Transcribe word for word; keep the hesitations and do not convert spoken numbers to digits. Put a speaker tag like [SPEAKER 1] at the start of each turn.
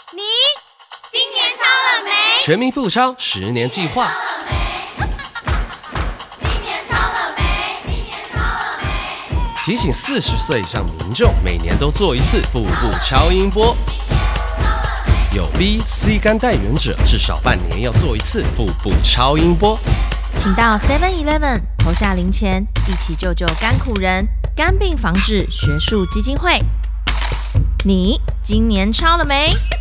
[SPEAKER 1] 你今年超了没？
[SPEAKER 2] 全民复超十年计划。提醒四十岁以上民众每年都做一次腹部超音波。有 B、C 肝带原者至少半年要做一次腹部超音波。
[SPEAKER 3] 请到 seven eleven 投下零钱，一起救救甘苦人。肝病防治学术基金会，你今年超了没？